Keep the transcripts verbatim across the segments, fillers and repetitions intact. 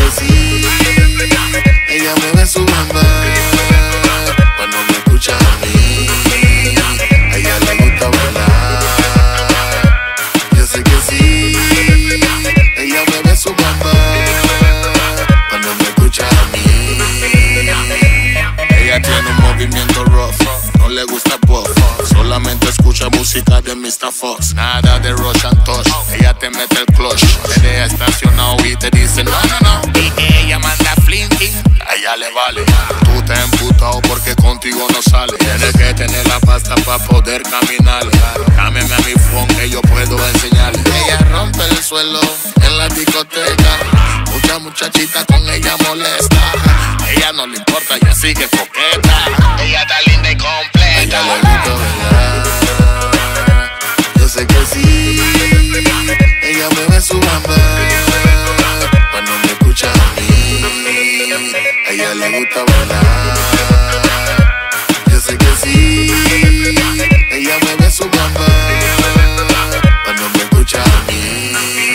que sí, ella me ve su bamba cuando me escucha a mí. A ella le gusta bailar. Yo sé que sí, ella me ve su bamba cuando me escucha a mí. Ella tiene un movimiento rough, no le gusta pop, solamente escucha música de mister Fox. Nada de rush and touch, ella te mete el clutch, te deja estacionado y te dice no, no, no. Y ella manda flinking, a ella le vale. Tú te has emputado porque contigo no sale. Tienes que tener la pasta para poder caminar. Cámbiame a mi phone que yo puedo enseñarle. Ella rompe el suelo en la discoteca, mucha muchachita con ella molesta. Ella no le importa y así que coqueta. Ella está linda y completa. A ella le gusta bailar. Yo sé que sí, ella me ve su bamba cuando me escucha a mí. A ella le gusta bailar. Yo sé que sí, ella me ve su bamba cuando me escucha a mí.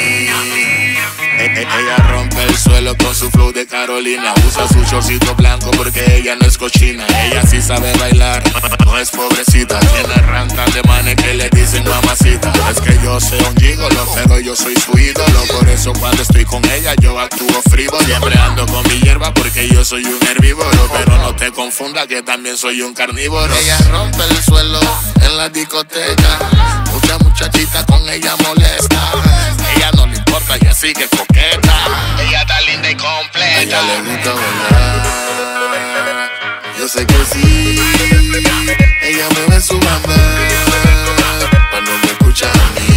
Ella rompe el suelo con su flow de Carolina. Usa su shortcito blanco porque ella no es cochina. Ella sí sabe bailar, no es pobrecita. Tiene rantan de manes que le dicen mamacita. Es que yo soy un gigolo, pero yo soy su ídolo. Por eso cuando estoy con ella yo actúo frívolo. Siempre ando con mi hierba porque yo soy un herbívoro. Pero no te confunda que también soy un carnívoro. Ella rompe el suelo en la discoteca, mucha muchachita con ella molesta. Ella no le importa y así que coqueta. Ella está linda y completa. A ella le gusta bailar. Yo sé que sí, ella me ve su bamba cuando me escucha a mí.